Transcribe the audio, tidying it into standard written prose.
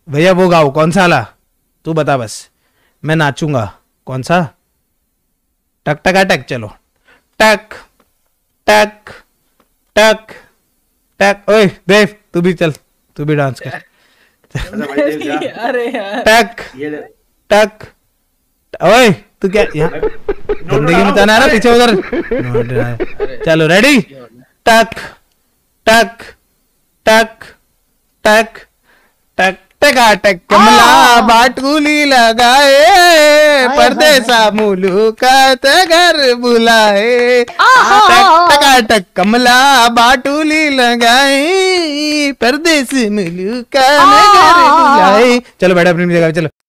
भैया वो गाओ, कौन सा वाला? तू बता बस, मैं नाचूंगा। कौन सा? टक टका टक, चलो। टक टक टक टक। ओए देव, तू भी चल, तू भी डांस कर। अरे यार टक टक। ओए तू क्या यहाँ जिंदगी में जाना है ना, पीछे उधर। चलो रेडी। टक टक टक टक टक टकाटक कमला बाटुली लगाए, परदेसा मुलुकात घर बुलाए। टकाटक कमला बाटुली लगाई, परदेसी मुलुकात घर बुलाए। चलो बैठो अपनी जगह पे, चलो।